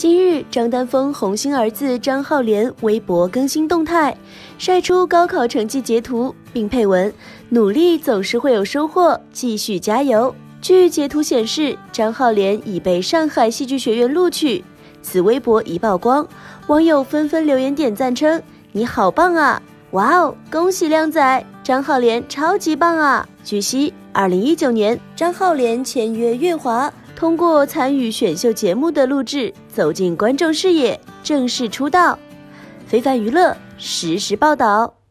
今日，张丹峰红星儿子张浩廉微博更新动态，晒出高考成绩截图，并配文：“努力总是会有收获，继续加油。”据截图显示，张浩廉已被上海戏剧学院录取。此微博一曝光，网友纷纷留言点赞称：“你好棒啊！哇哦，恭喜靓仔，张浩廉超级棒啊！”据悉，2019年，张浩廉签约乐华。通过参与选秀节目的录制，走进观众视野，正式出道。非凡娱乐实时报道。